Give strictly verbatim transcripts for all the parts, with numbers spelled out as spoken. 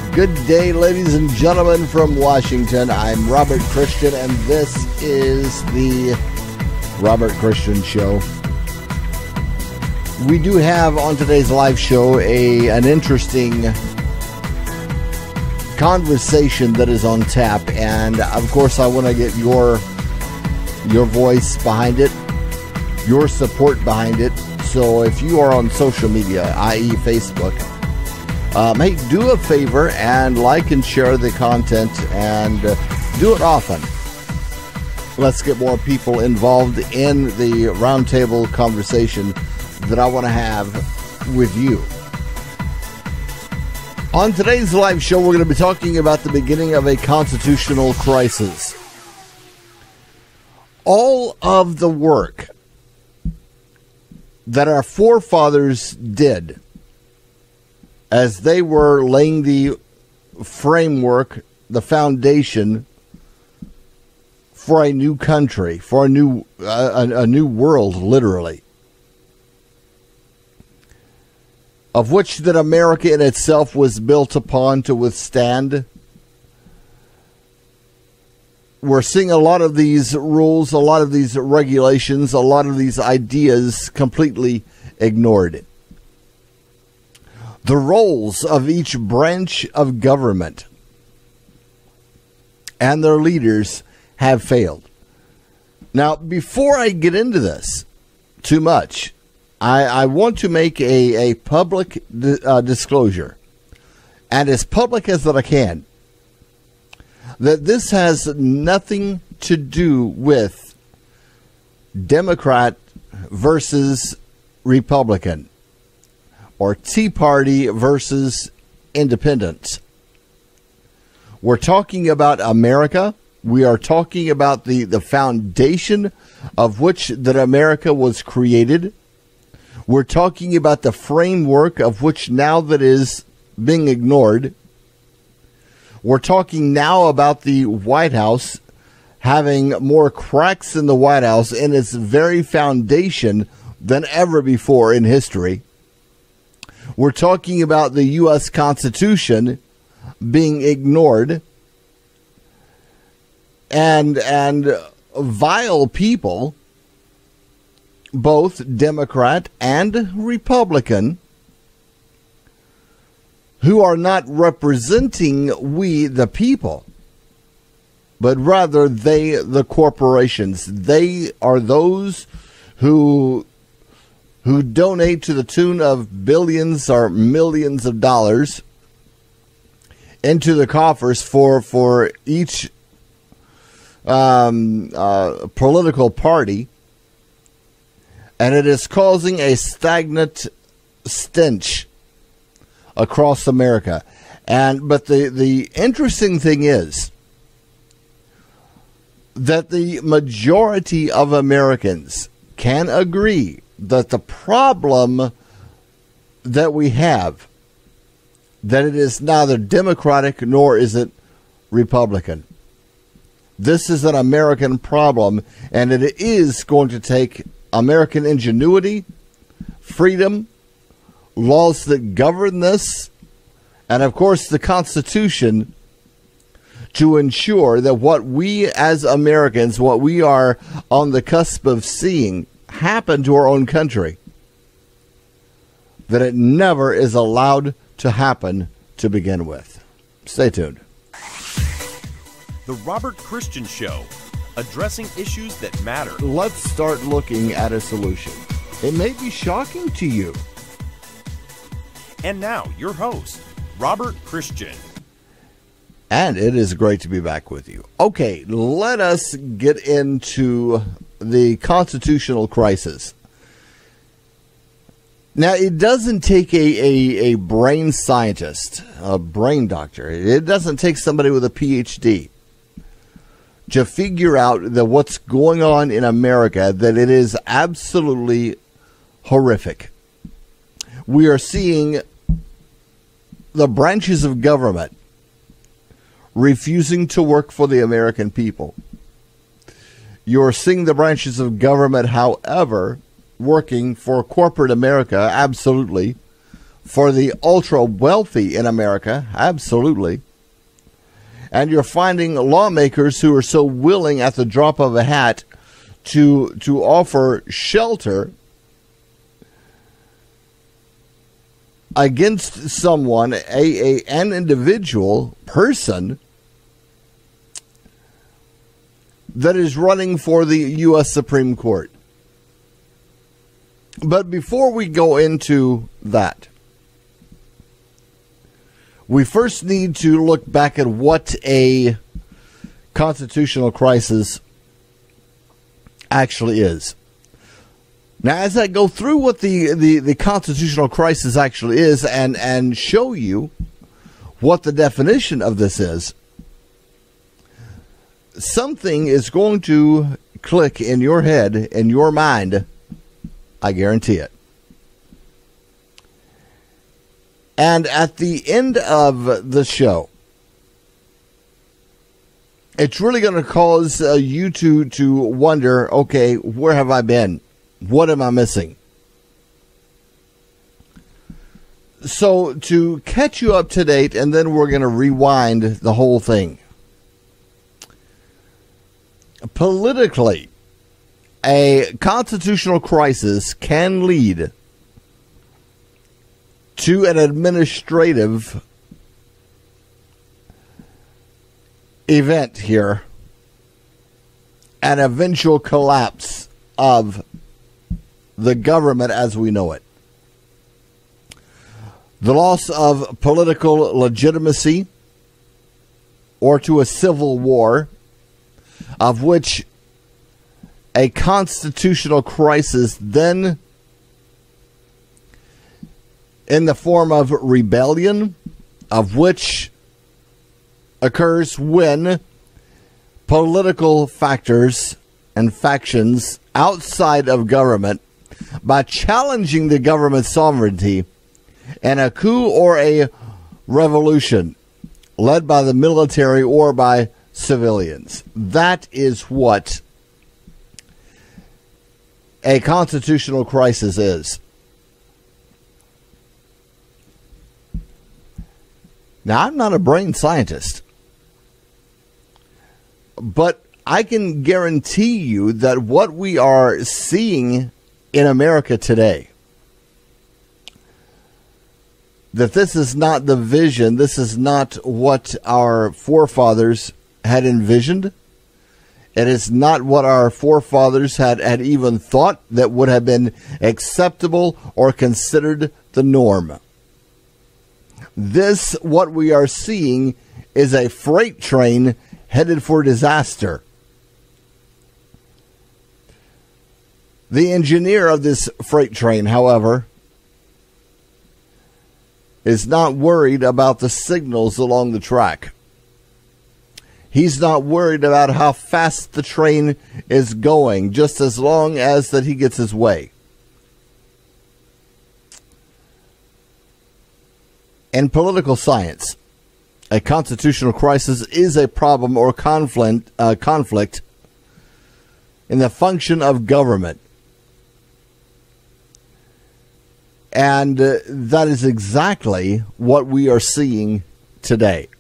Good day, ladies and gentlemen from Washington. I'm Robert Christian, and this is the Robert Christian Show. We do have on today's live show a an interesting conversation that is on tap, and of course I want to get your your voice behind it, your support behind it. So if you are on social media, that is. Facebook, Um, hey, do a favor and like and share the content, and uh, do it often. Let's get more people involved in the roundtable conversation that I want to have with you. On today's live show, we're going to be talking about the beginning of a constitutional crisis. All of the work that our forefathers did as they were laying the framework, the foundation for a new country, for a new uh, a, a new world, literally, of which that America in itself was built upon to withstand. We're seeing a lot of these rules, a lot of these regulations, a lot of these ideas completely ignored. The roles of each branch of government and their leaders have failed. Now, before I get into this too much, I, I want to make a, a public di- uh, disclosure, and as public as that I can, that this has nothing to do with Democrat versus Republican, or Tea Party versus Independent. We're talking about America. We are talking about the, the foundation of which that America was created. We're talking about the framework of which now that is being ignored. We're talking now about the White House having more cracks in the White House in its very foundation than ever before in history. We're talking about the U S Constitution being ignored, and and vile people, both Democrat and Republican, who are not representing we the people, but rather they the corporations. They are those who who donate to the tune of billions or millions of dollars into the coffers for for each um, uh, political party, and it is causing a stagnant stench across America. And but the the interesting thing is that the majority of Americans can agree that the problem that we have, that it is neither Democratic nor is it Republican. This is an American problem, and it is going to take American ingenuity, freedom, laws that govern this, and of course the Constitution, to ensure that what we as Americans, what we are on the cusp of seeing happen to our own country, that it never is allowed to happen to begin with. Stay tuned. The Robert Christian Show, addressing issues that matter. Let's start looking at a solution. It may be shocking to you. And now, your host, Robert Christian. And it is great to be back with you. Okay, let us get into the constitutional crisis. Now, it doesn't take a, a, a brain scientist, a brain doctor. It doesn't take somebody with a P H D to figure out that what's going on in America, that it is absolutely horrific. We are seeing the branches of government refusing to work for the American people. You're seeing the branches of government, however, working for corporate America, absolutely, for the ultra wealthy in America, absolutely. And you're finding lawmakers who are so willing at the drop of a hat to to offer shelter against someone, a, a an individual person that is running for the U S Supreme Court. But before we go into that, we first need to look back at what a constitutional crisis actually is. Now, as I go through what the, the, the constitutional crisis actually is and, and show you what the definition of this is, something is going to click in your head, in your mind, I guarantee it. And at the end of the show, it's really going to cause uh, you to, to wonder, okay, where have I been? What am I missing? So to catch you up to date, and then we're going to rewind the whole thing. Politically, a constitutional crisis can lead to an administrative event here, an eventual collapse of the government as we know it. The loss of political legitimacy, or to a civil war, of which a constitutional crisis then, in the form of rebellion, of which occurs when political factors and factions outside of government, by challenging the government's sovereignty, and a coup or a revolution led by the military or by civilians. That is what a constitutional crisis is. Now, I'm not a brain scientist, but I can guarantee you that what we are seeing in America today, that this is not the vision, this is not what our forefathers had envisioned. It is not what our forefathers had, had even thought that would have been acceptable or considered the norm. This, what we are seeing, is a freight train headed for disaster. The engineer of this freight train, however, is not worried about the signals along the track. He's not worried about how fast the train is going, just as long as that he gets his way. In political science, a constitutional crisis is a problem or conflict, uh, conflict in the function of government. And uh, that is exactly what we are seeing today.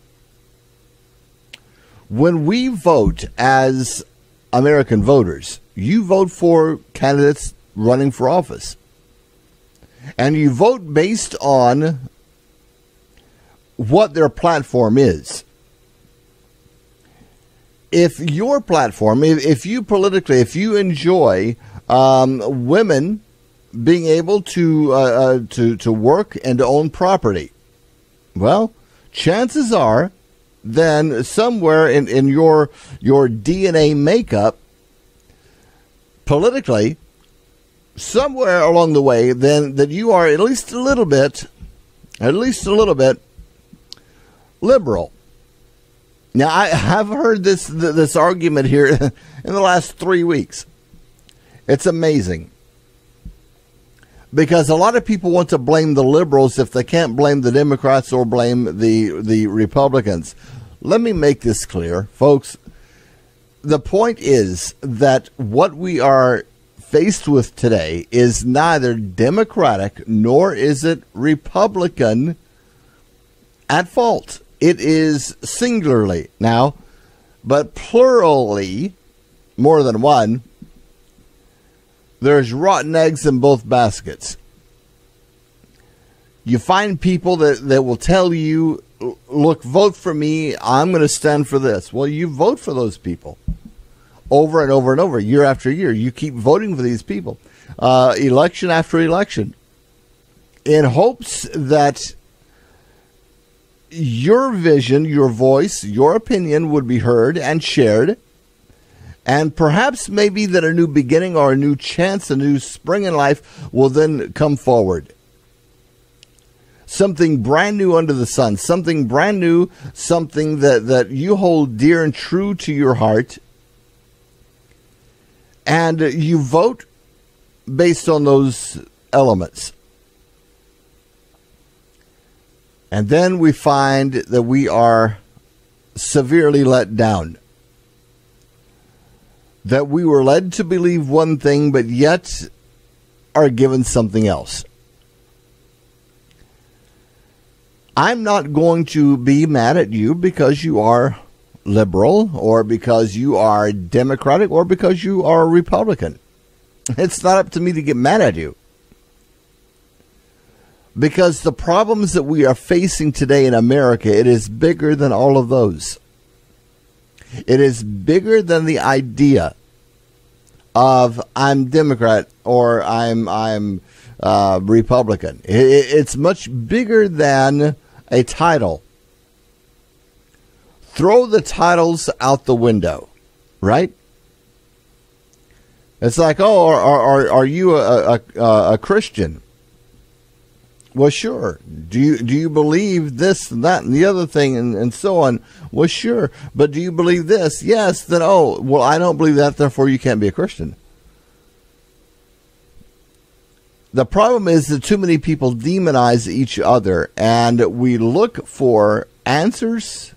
When we vote as American voters, you vote for candidates running for office. And you vote based on what their platform is. If your platform, if, if you politically, if you enjoy um, women being able to, uh, uh, to, to work and to own property, well, chances are then somewhere in, in your your D N A makeup, politically, somewhere along the way, then that you are at least a little bit, at least a little bit liberal. Now, I have heard this this argument here in the last three weeks. It's amazing. Because a lot of people want to blame the liberals if they can't blame the Democrats or blame the, the Republicans. Let me make this clear, folks. The point is that what we are faced with today is neither Democratic nor is it Republican at fault. It is singularly now, but plurally, more than one. There's rotten eggs in both baskets. You find people that, that will tell you, look, vote for me, I'm going to stand for this. Well, you vote for those people over and over and over, year after year. You keep voting for these people, uh, election after election, in hopes that your vision, your voice, your opinion would be heard and shared. And perhaps maybe that a new beginning or a new chance, a new spring in life will then come forward. Something brand new under the sun, something brand new, something that, that you hold dear and true to your heart. And you vote based on those elements. And then we find that we are severely let down. That we were led to believe one thing, but yet are given something else. I'm not going to be mad at you because you are liberal or because you are Democratic or because you are Republican. It's not up to me to get mad at you. Because the problems that we are facing today in America, it is bigger than all of those. It is bigger than the idea of I'm Democrat or I'm I'm uh, Republican. It, it's much bigger than a title. Throw the titles out the window, right? It's like, oh, are are, are you a, a a Christian? Well, sure. Do you do you believe this and that and the other thing and, and so on? Well, sure. But do you believe this? Yes. Then, oh, well, I don't believe that, therefore you can't be a Christian. The problem is that too many people demonize each other, and we look for answers,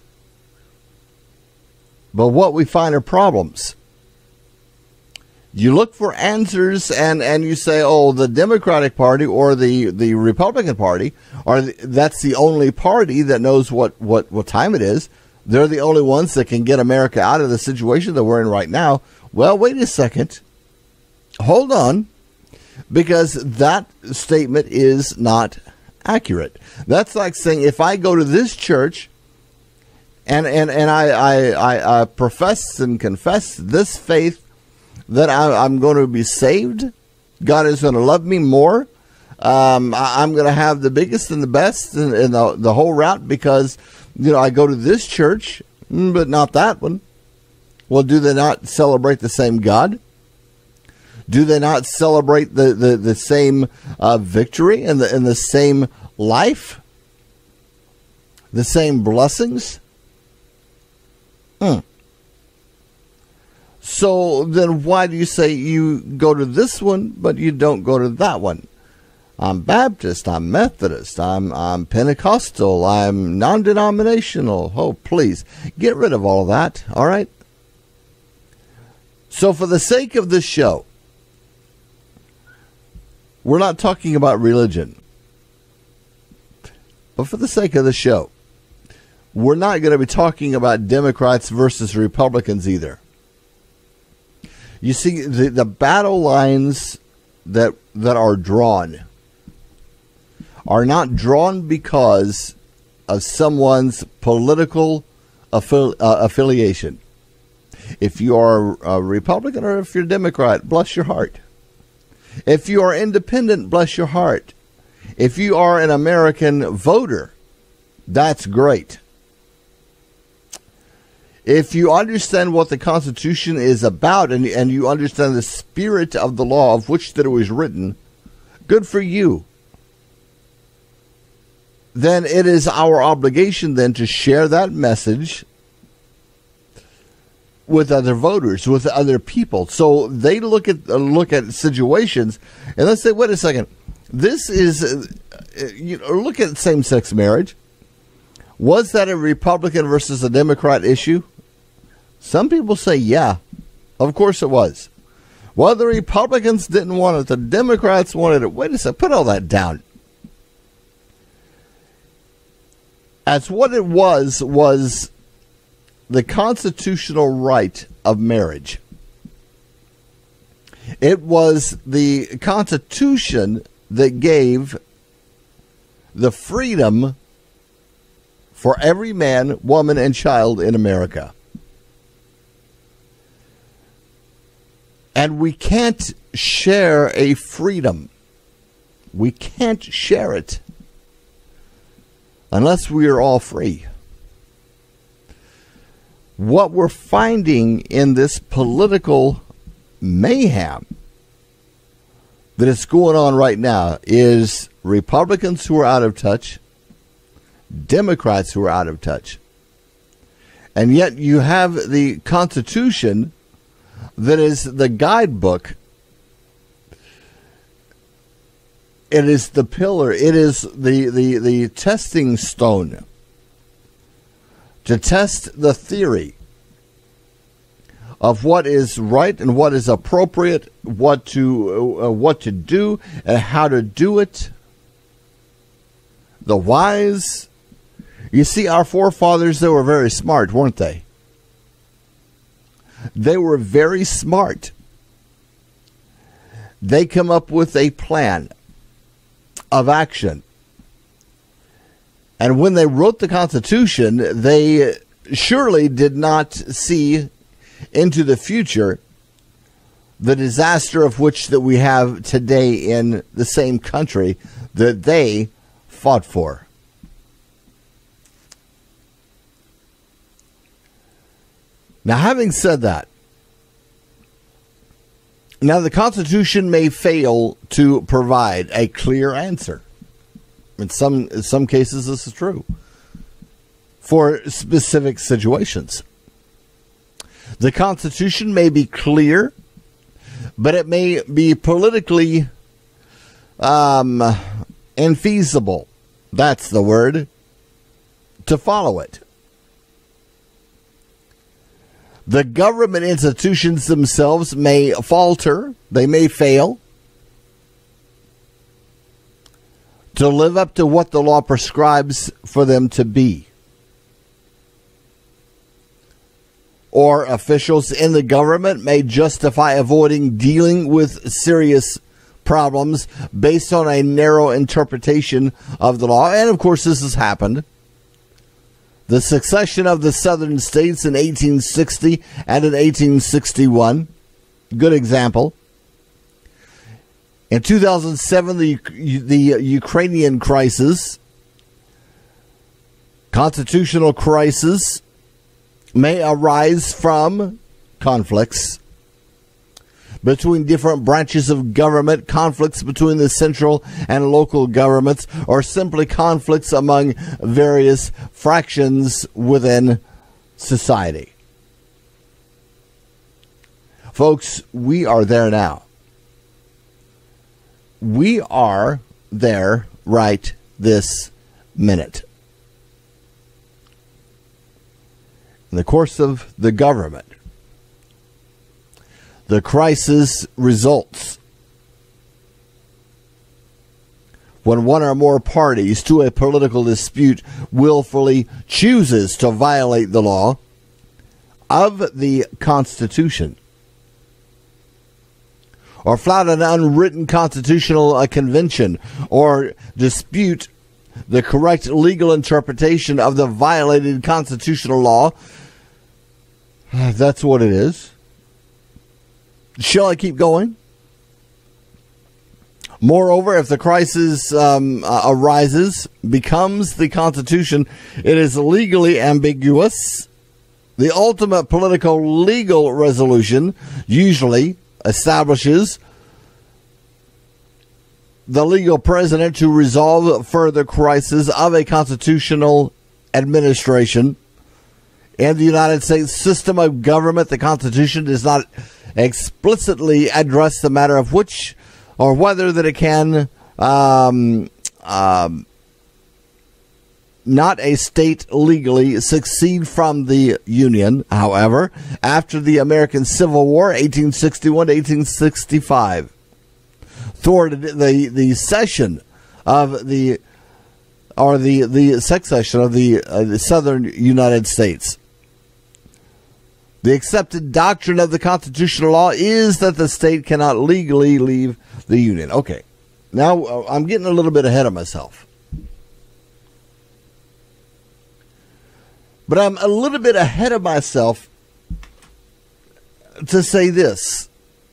but what we find are problems. You look for answers and, and you say, oh, the Democratic Party or the, the Republican Party, or the, that's the only party that knows what, what, what time it is. They're the only ones that can get America out of the situation that we're in right now. Well, wait a second. Hold on. Because that statement is not accurate. That's like saying if I go to this church and, and, and I, I, I, I profess and confess this faith, that I, I'm going to be saved. God is going to love me more. Um, I, I'm going to have the biggest and the best in, in the, the whole route because, you know, I go to this church, but not that one. Well, do they not celebrate the same God? Do they not celebrate the, the, the same uh, victory and the, and the same life? The same blessings? Hmm. So then why do you say you go to this one, but you don't go to that one? I'm Baptist, I'm Methodist, I'm, I'm Pentecostal, I'm non-denominational. Oh, please, get rid of all of that, all right? So for the sake of this show, we're not talking about religion. But for the sake of the show, we're not going to be talking about Democrats versus Republicans either. You see, the, the battle lines that that are drawn are not drawn because of someone's political affili- uh, affiliation. If you are a Republican or if you're a Democrat, bless your heart. If you are independent, bless your heart. If you are an American voter, that's great. If you understand what the Constitution is about and, and you understand the spirit of the law of which that it was written, good for you. Then it is our obligation then to share that message with other voters, with other people. So they look at uh, look at situations and let's say, wait a second, this is, uh, you know, look at same-sex marriage. Was that a Republican versus a Democrat issue? Some people say, yeah, of course it was. Well, the Republicans didn't want it. The Democrats wanted it. Wait a second. Put all that down. As what it was, was the constitutional right of marriage. It was the Constitution that gave the freedom for every man, woman, and child in America. And we can't share a freedom. We can't share it unless we are all free. What we're finding in this political mayhem that is going on right now is Republicans who are out of touch, Democrats who are out of touch. And yet you have the Constitution that is the guidebook. It is the pillar. It is the, the, the testing stone to test the theory of what is right and what is appropriate, what to uh, what to do and how to do it. The wise. You see, our forefathers, they were very smart, weren't they? They were very smart. They come up with a plan of action. And when they wrote the Constitution, they surely did not see into the future the disaster of which that we have today in the same country that they fought for. Now, having said that, now the Constitution may fail to provide a clear answer. In some in some cases, this is true for specific situations. The Constitution may be clear, but it may be politically um, infeasible. That's the word, to follow it. The government institutions themselves may falter. They may fail to live up to what the law prescribes for them to be. Or officials in the government may justify avoiding dealing with serious problems based on a narrow interpretation of the law. And of course, this has happened. The secession of the southern states in eighteen sixty and in eighteen sixty-one. Good example. In two thousand seven, the, the Ukrainian crisis, constitutional crisis, may arise from conflicts between different branches of government, conflicts between the central and local governments, or simply conflicts among various fractions within society. Folks, we are there now. We are there right this minute. In the course of the government, the crisis results when one or more parties to a political dispute willfully chooses to violate the law of the Constitution or flout an unwritten constitutional uh, convention or dispute the correct legal interpretation of the violated constitutional law. That's what it is. Shall I keep going? Moreover, if the crisis um, uh, arises, becomes the Constitution, it is legally ambiguous. The ultimate political legal resolution usually establishes the legal president to resolve further crisis of a constitutional administration. In the United States system of government, the Constitution does not explicitly address the matter of which or whether that it can um, um, not a state legally, secede from the Union, however, after the American Civil War, eighteen sixty-one to eighteen sixty-five, thwarted the, the cession of the, or the, the succession of the, uh, the southern United States. The accepted doctrine of the constitutional law is that the state cannot legally leave the Union. Okay, now uh, I'm getting a little bit ahead of myself. But I'm a little bit ahead of myself to say this.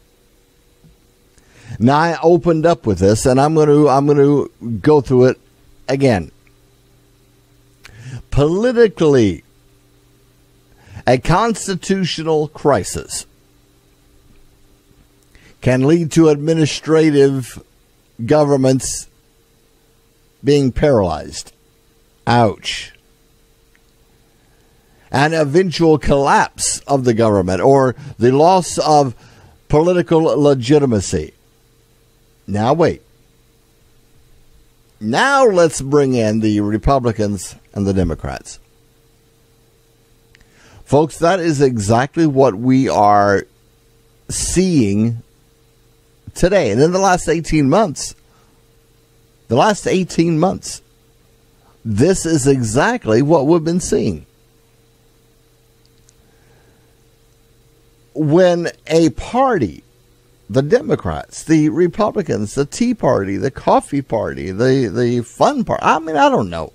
Now I opened up with this, and I'm going to I'm going to go through it again. Politically, a constitutional crisis can lead to administrative governments being paralyzed. Ouch. An eventual collapse of the government or the loss of political legitimacy. Now wait. Now let's bring in the Republicans and the Democrats. Folks, that is exactly what we are seeing today. And in the last eighteen months, the last eighteen months, this is exactly what we've been seeing. When a party, the Democrats, the Republicans, the Tea Party, the Coffee Party, the, the Fun Party, I mean, I don't know.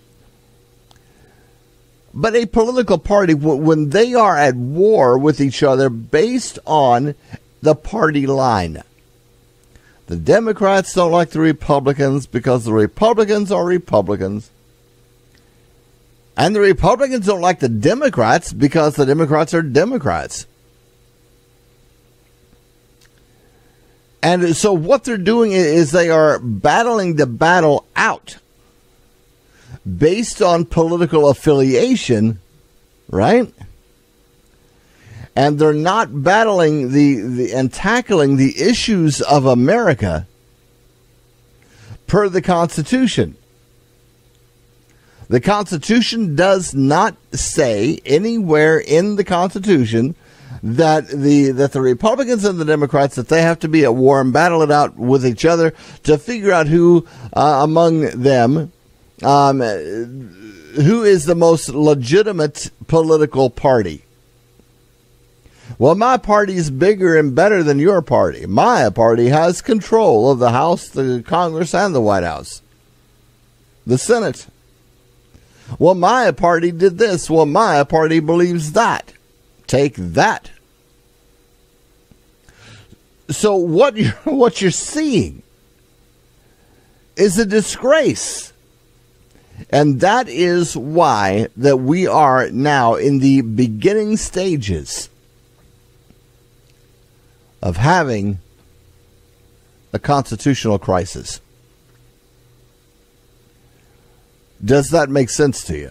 But a political party, when they are at war with each other based on the party line. The Democrats don't like the Republicans because the Republicans are Republicans. And the Republicans don't like the Democrats because the Democrats are Democrats. And so what they're doing is they are battling the battle out based on political affiliation, right? And they're not battling the, the and tackling the issues of America per the Constitution. The Constitution does not say anywhere in the Constitution that the that the Republicans and the Democrats, that they have to be at war and battle it out with each other to figure out who uh, among them um, who is the most legitimate political party. Well, my party is bigger and better than your party. My party has control of the House, the Congress, and the White House, the Senate. Well, my party did this. Well, my party believes that. Take that. So what you're, what you're seeing is a disgrace. And that is why that we are now in the beginning stages of having a constitutional crisis. Does that make sense to you?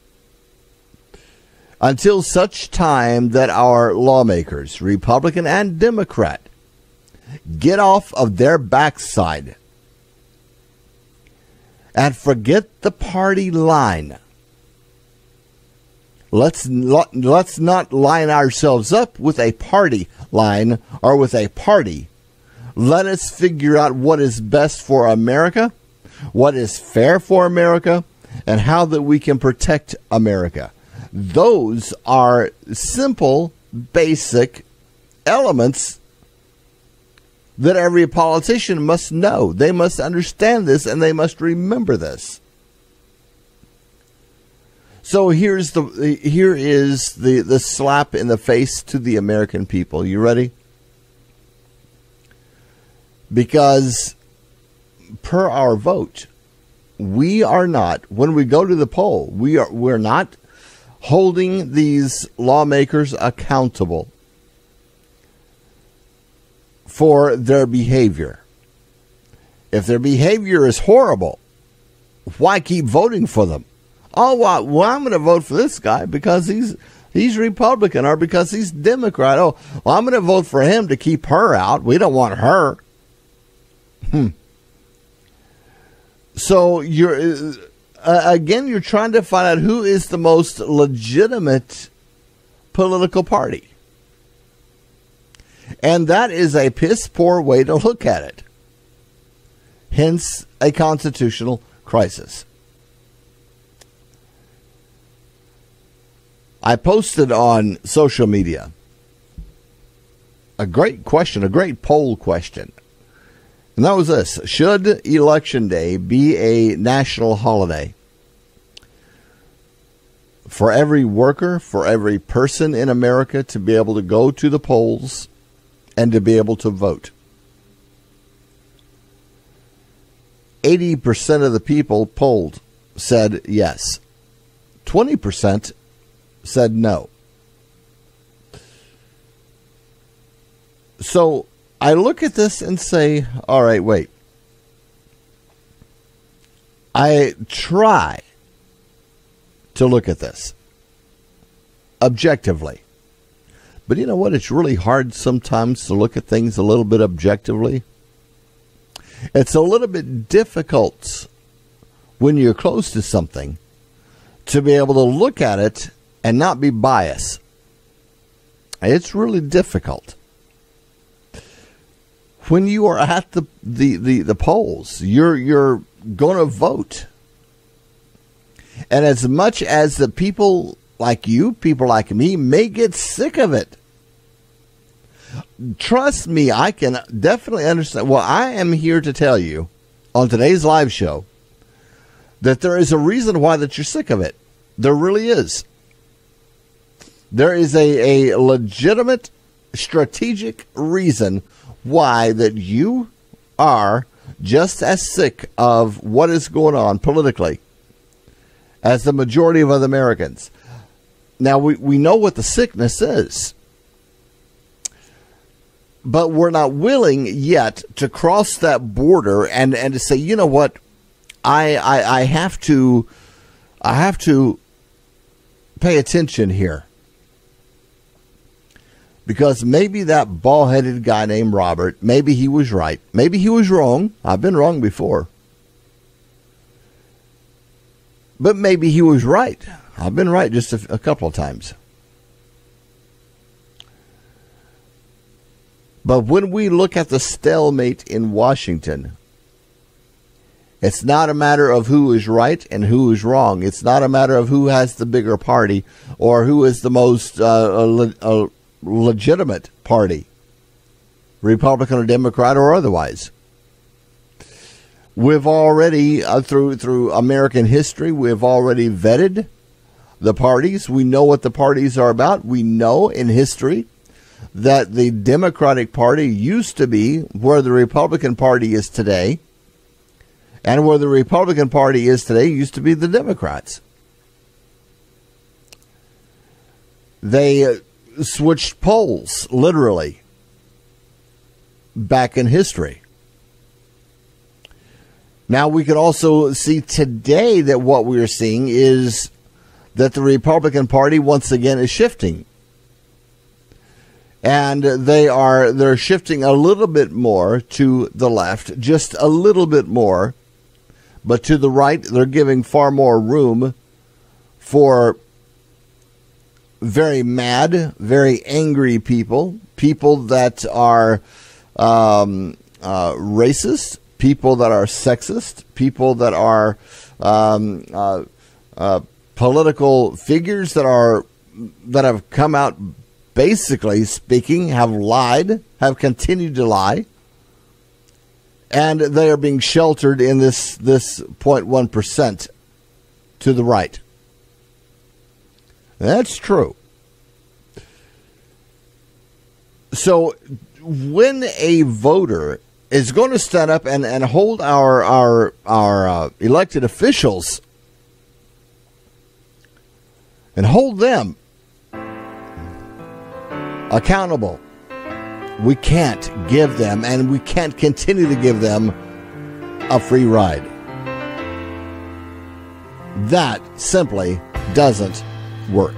Until such time that our lawmakers, Republican and Democrat, get off of their backside and forget the party line. Let's not, let's not line ourselves up with a party line or with a party. Let us figure out what is best for America, what is fair for America, and how that we can protect America. Those are simple, basic elements that every politician must know. They must understand this, and they must remember this. So here's the here is the, the slap in the face to the American people. You ready? Because per our vote, we are not, when we go to the poll, we are we're not holding these lawmakers accountable for their behavior. If their behavior is horrible, why keep voting for them? Oh, well, well I'm going to vote for this guy because he's he's Republican or because he's Democrat. Oh, well, I'm going to vote for him to keep her out. We don't want her. Hmm. So you're, uh, again, you're trying to find out who is the most legitimate political party. And that is a piss poor way to look at it. Hence, a constitutional crisis. I posted on social media a great question, a great poll question. And that was this: should Election Day be a national holiday for every worker, for every person in America to be able to go to the polls and to be able to vote? eighty percent of the people polled said yes. twenty percent said no. So I look at this and say, all right, wait. I try to look at this objectively. But you know what? It's really hard sometimes to look at things a little bit objectively. It's a little bit difficult when you're close to something to be able to look at it and not be biased. It's really difficult. When you are at the, the, the, the polls, you're you're going to vote. And as much as the people like you, people like me, may get sick of it, trust me, I can definitely understand. Well, I am here to tell you on today's live show that there is a reason why that you're sick of it. There really is. There is a, a legitimate strategic reason why that you are just as sick of what is going on politically as the majority of other Americans. Now, we, we know what the sickness is, but we're not willing yet to cross that border and, and to say, you know what, I, I I have to I have to pay attention here. Because maybe that bald-headed guy named Robert, maybe he was right. Maybe he was wrong. I've been wrong before. But maybe he was right. I've been right just a, a couple of times. But when we look at the stalemate in Washington, it's not a matter of who is right and who is wrong. It's not a matter of who has the bigger party or who is the most uh, le- uh, legitimate party, Republican or Democrat or otherwise. We've already, uh, through through American history, we've already vetted the parties. We know what the parties are about. We know in history that the Democratic Party used to be where the Republican Party is today, and where the Republican Party is today used to be the Democrats. They uh, switched poles, literally, back in history. Now, we can also see today that what we are seeing is that the Republican Party once again is shifting. And they are they're shifting a little bit more to the left, just a little bit more. But to the right, they're giving far more room for very mad, very angry people, people that are um, uh, racist, people that are sexist, people that are um, uh, uh, political figures that are that have come out, basically speaking, have lied, have continued to lie, and they are being sheltered in this this zero point one percent to the right. That's true. So when a voter is going to stand up and, and hold our our our uh, elected officials and hold them accountable, we can't give them, and we can't continue to give them, a free ride. That simply doesn't work.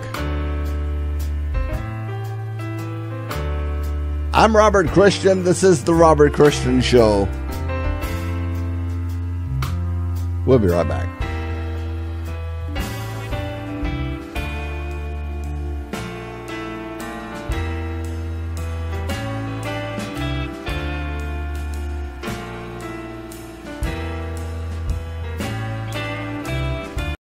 I'm Robert Christian. This is The Robert Christian Show. We'll be right back.